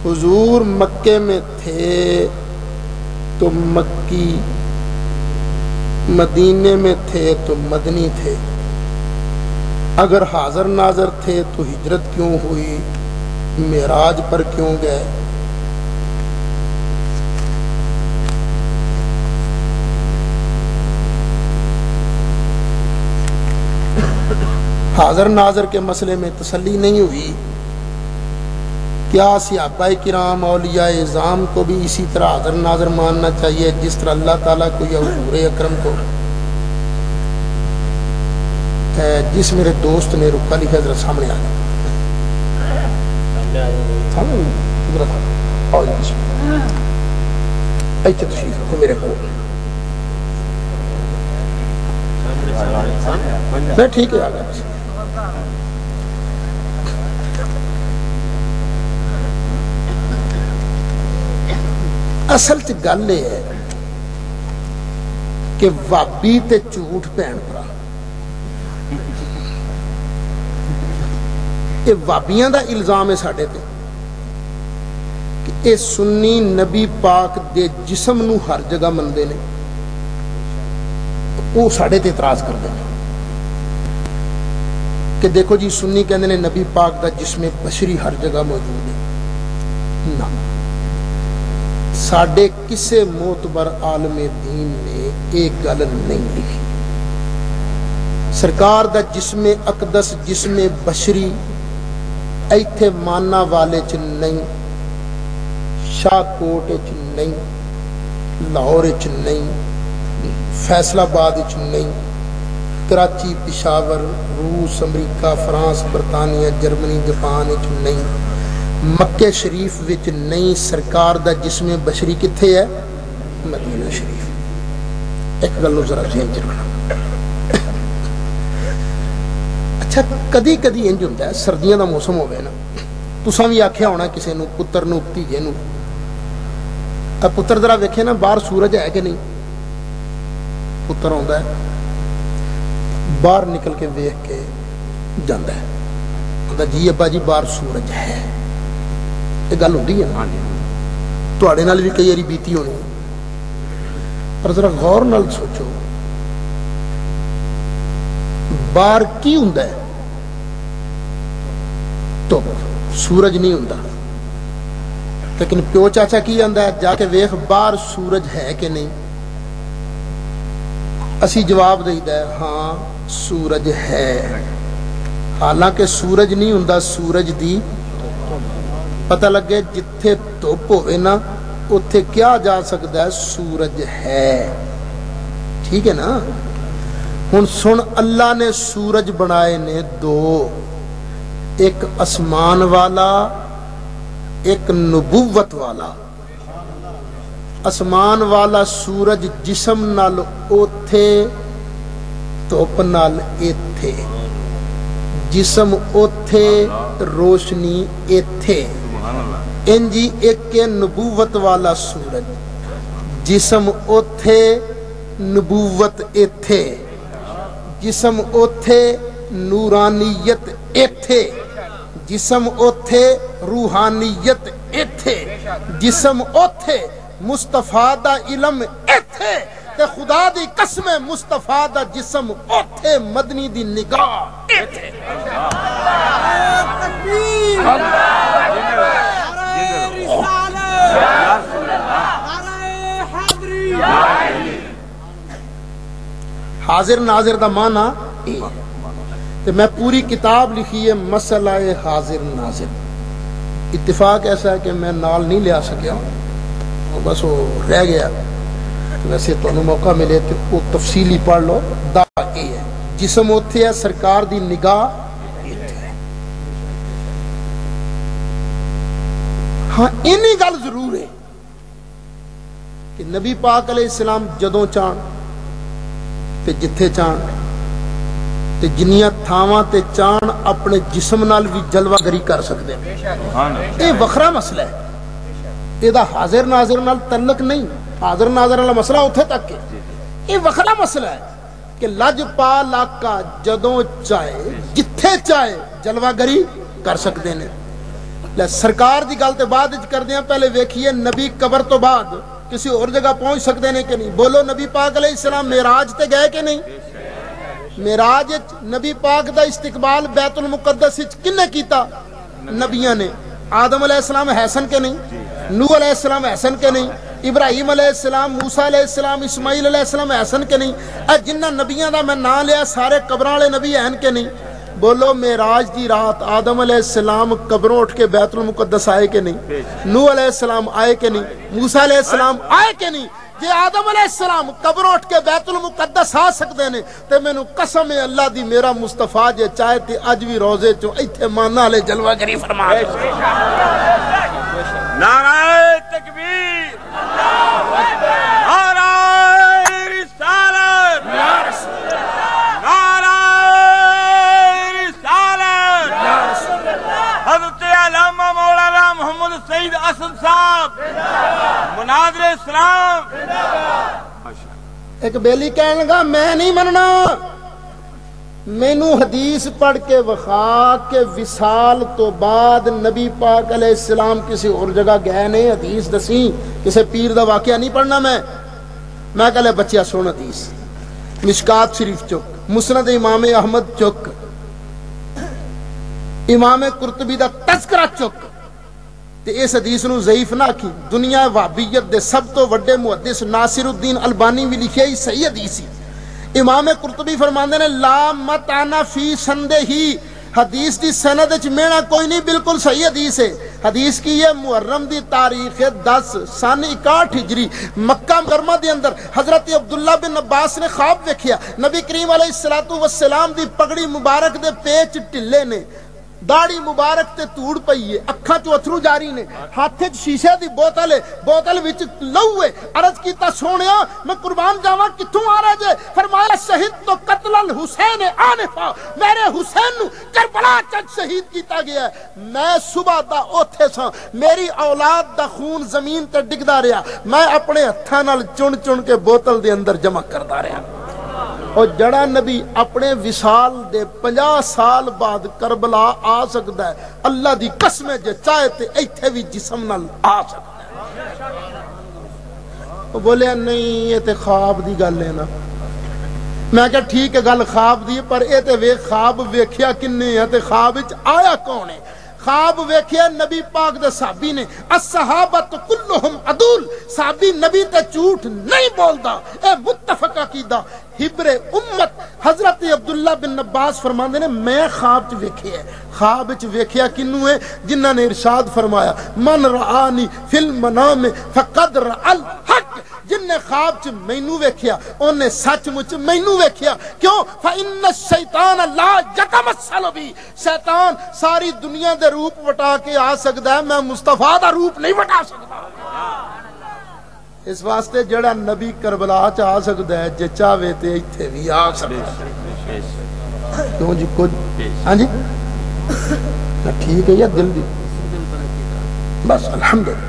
حضور مکے میں تھے تو مکی، مدینے میں تھے تو مدنی تھے، اگر حاضر ناظر تھے تو ہجرت کیوں ہوئی، معراج پر کیوں گئے؟ حاضر ناظر کے مسئلے میں تسلی نہیں ہوئی، کیا صحابہ کرام اولیاء اعظام کو بھی اسی طرح حاضر ناظر ماننا چاہیے جس طرح اللہ تعالیٰ کو یا حضور اکرم کو؟ جس میرے دوست نے رکا لکھا ذرا سامنے آ میرے کو ٹھیک ہے، آ گیا۔ اصل چ گل یہ ہے کہ وابی تے جھوٹ بھین بھرا، یہ وابیاں دا الزام ہے ساڈے تے کہ اے سنی نبی پاک دے جسم نو ہر جگہ مندے نے، وہ ساڈے تے اعتراض کردے ہیں کہ دیکھو جی سنی کہندے نے نبی پاک دا جسم بشری ہر جگہ موجود ہے۔ نہ، ساڈے کسے معتبر عالم دین نے ایک گل نہیں لکھی۔ سرکار دا جسم اقدس جسم بشری ایتھے مانا والے چ نہیں، شاہ کوٹ چ نہیں، لاہور چ نہیں، فیصل آباد چ نہیں، کراچی، پشاور، روس، امریکہ، فرانس، برطانیہ، جرمنی، جاپان چ نہیں، مکہ شریف وچ نہیں۔ سرکار دا جسم بشری کتھے ہے؟ مدینہ شریف۔ ایک گل ذرا ذہن چ رکھنا۔ اچھا، کدی کدی انج ہوندا ہے، سردیاں دا موسم ہوے نا، تساں بھی آکھیا ہونا کسے نو، پتر نو، بھتیجے نو، پتر ذرا ویکھے نا باہر سورج ہے کہ نہیں؟ پتر آندا ہے، باہر نکل کے ویکھ کے جاندا ہے، کہندا جی ابا جی باہر سورج ہے۔ یہ گل ہوندی ہے، تواڈے نال بھی کئی واری بیتی ہونی، پر ذرا غور نال سوچو باہر کی ہوندا ہے؟ تو سورج نہیں ہوندا، لیکن پیو چاچا کی آندا ہے جا کے ویکھ باہر سورج ہے کہ نہیں؟ اسی جواب دئیدا ہے ہاں سورج ہے، حالانکہ سورج نہیں ہوندا، سورج دی پتہ لگے جتھے دھوپ ہوئے نا اتھے کیا جا سکتا ہے؟ سورج ہے۔ ٹھیک ہے نا؟ ہن سن، اللہ نے سورج بنائے نے دو، ایک اسمان والا، ایک نبوت والا۔ اسمان والا سورج جسم نال اوتھے، دھوپ نال ایتھے، جسم اوتھے، روشنی ایتھے۔ انجی ایک نبوت والا سورج، جسم اوتھے، نبوت ایتھے، جسم اوتھے، نورانیت ایتھے، جسم اوتھے، روحانیت ایتھے، جسم اوتھے، مصطفیٰ دا علم ایتھے، تے خدا دی قسم مصطفیٰ دا جسم اوتھے، مدنی دی نگاہ ایتھے۔ حاضر ناظر دا معنی تے میں پوری کتاب لکھی ہے مسئلہ حاضر ناظر۔ اتفاق ایسا ہے کہ میں نال نہیں لیا سکیا، بس وہ رہ گیا، ویسے تمہیں موقع ملے تو وہ تفصیلی پڑھ لو۔ دعویٰ یہ ہے جسم اوتھے ہے، سرکار دی نگاہ ایتھے۔ ہاں اینی گل ضرور ہے کہ نبی پاک علیہ السلام جدوں چاہن تے جتھے چاہن تے جنیاں تھاواں تے چاہن اپنے جسم نال بھی جلوہ گری کر سکتے ہیں۔ یہ وکھرا مسئلہ ہے، یہ دا حاضر ناظر نال تعلق نہیں۔ حاضر ناظر والا مسئلہ اتھے تک ہے، یہ وکھرا مسئلہ ہے کہ لج پال آقا جدوں چاہے جتھے چاہے جلوہ گری کر سکتے ہیں، سرکار دی گل تے بعد وچ کردے ہیں، پہلے ویکھیے نبی قبر تو بعد کسی اور جگہ پہنچ سکتے ہیں کہ نہیں؟ بولو نبی پاک علیہ السلام معراج تے گئے کہ نہیں؟ معراج نبی پاک دا استقبال بیت المقدس وچ کنے کیتا؟ نبیاں نے۔ آدم علیہ السلام حسن کے نہیں؟ نوح علیہ السلام حسن کے نہیں؟ ابراہیم علیہ السلام، موسیٰ علیہ السلام، اسماعیل علیہ السلام حسن کے نہیں؟ اے جنہ نبیاں دا میں نام لیا سارے قبراں والے نبی ہیں کہ نہیں؟ بولو معراج دی رات آدم علیہ السلام قبروں اٹھ کے بیت المقدس آئے کہ نہیں؟ نوح علیہ السلام آئے کہ نہیں؟ موسیٰ علیہ السلام آئے کہ نہیں؟ جے آدم علیہ السلام قبروں اٹھ کے بیت المقدس آ سکتے نے تے مینوں قسم ہے اللہ دی میرا مصطفیٰ جے چاہے تے اج بھی روزے چوں ایتھے مانا والے جلوہ گری فرما دے۔ نعرہ تکبیر، نعرہ رسالت، نعرہ رسالت، حضرت علامہ مولانا محمد سعید اسد صاحب مناظر اسلام۔ ایک بیلی کہنے لگا میں نہیں مننا، مینوں حدیث پڑھ کے وخا کے وصال تو بعد نبی پاک علیہ السلام کسی اور جگہ گئے نہیں، حدیث دسی کسی پیر دا واقعہ نہیں پڑھنا میں کہلے بچیا سن حدیث مشکات شریف چک، مسند امام احمد چک، امام قرطبی دا تذکرہ چک تے اس حدیث نو ضعیف نہ کی۔ دنیا وہابیت دے سب تو وڈے محدث ناصر الدین البانی بھی لکھیا ہی صحیح حدیث ہی۔ امام قرطبی فرماندے نے لا متانا فی سندے ہی، حدیث دی سند وچ مینا کوئی نہیں، بالکل صحیح حدیث ہے۔ حدیث کی یہ محرم دی تاریخ 10 سن 61 ہجری مکہ مکرمہ دے اندر حضرت عبداللہ بن عباس نے خواب ویکھیا نبی کریم علیہ السلام دی پگڑی مبارک دے پیچ ٹلے نے، داڑھی مبارک تے توڑ پئی ہے، اکھاں چوں اتھرو جاری نے، ہاتھ وچ شیشے دی بوتل ہے، بوتل وچ لہو ہے۔ عرض کیتا سونیا میں قربان جاواں کتھوں آ رہے جے؟ فرمایا شہید تو قتل الحسین آنفا، میرے حسین نو کربلا چ شہید کیتا گیا ہے۔ میں صبح دا اوتھے ساں، میری اولاد دا خون زمین تے ڈگدا رہیا، میں اپنے ہتھاں نال چن چن کے بوتل دے اندر جمع کردا رہیا۔ اور جڑا نبی اپنے وصال دے 50 سال بعد کربلا آ سکتا ہے، اللہ دی قسم جے چاہے تے ایتھے بھی جسم نال آ سکتا ہے۔ وہ بولے نہیں یہ تے خواب دی گل ہے نا۔ میں کہا ٹھیک ہے گل خواب دی پر اے تے ویکھ خواب ویکھیا کنے ہے تے خواب وچ آیا کون ہے؟ خواب ویکھیا نبی پاک دے صحابی نے، الصحابۃ کلہم عدول، صحابی نبی تے جھوٹ نہیں بولدا، اے متفق عقیدہ۔ حبر امت حضرت عبداللہ بن عباس فرماندے نے میں خواب چ ویکھیا ہے۔ خواب چ ویکھیا کنوں ہے؟ جنہاں نے ارشاد فرمایا من رآنی فی المنام فقد رأى الحق، جن نے خواب چ مینوں ویکھیا اونے سچ مچ مینوں ویکھیا۔ کیوں؟ فإن الشیطان لا یتمثل بی، شیطان ساری دنیا دے روپ وٹا کے آ سکدا ہے، میں مصطفیٰ دا روپ نہیں وٹا سکدا۔ اس واسطے جڑا نبی کربلا چ آ سکدا ہے، جے چاہے تے ایتھے بھی آ سکدا ہے۔ کیوں جی کچھ ہاں جی ٹھیک ہے یا دل دی بس الحمدللہ۔